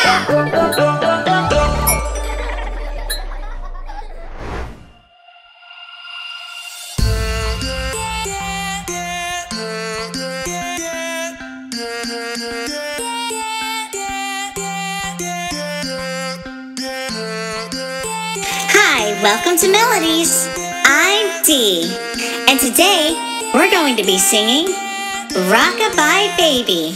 Hi, welcome to Mellodees. I'm Dee, and today we're going to be singing Rock-a-Bye Baby.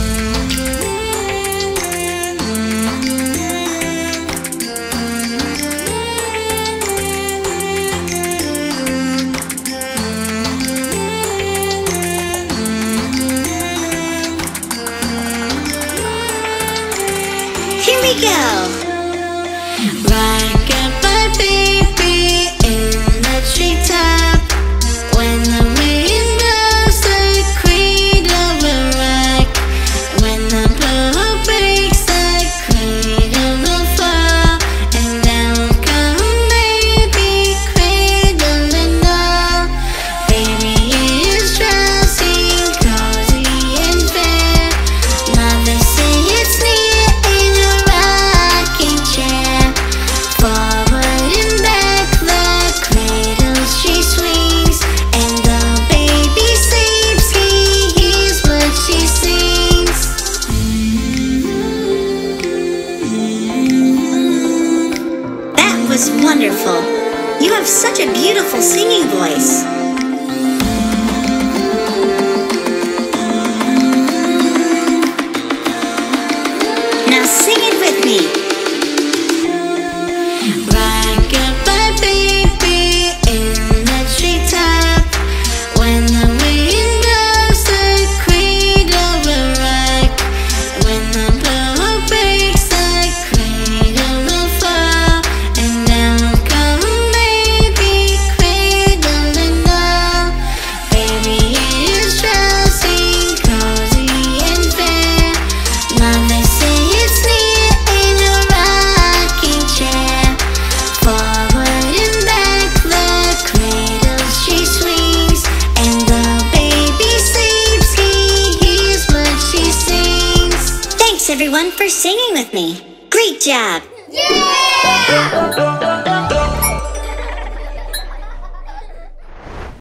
Here we go. Rock-a-bye baby in the treetop. When the wind blows, the cradle will rock. When the bough breaks, the cradle will fall. And down come baby, cradle and all. Baby is drowsing, cozy and fair. Mother say it's near in a rocking chair. Forward and back, the cradle she swings, and the baby sleeps, he hears what she sings. That was wonderful. You have such a beautiful singing voice. Now sing it with me. Rock-a-bye baby in the treetop. When the wind blows, the cradle will rock. When the bough breaks, the cradle will fall. And down come baby, cradle and all. Baby is drowsing, cozy and fair. Mother say it's near in a rocking chair. Forward and back, the cradle she swings, and the baby sleeps, he hears what she sings. Thanks everyone for singing with me. Great job! Yeah!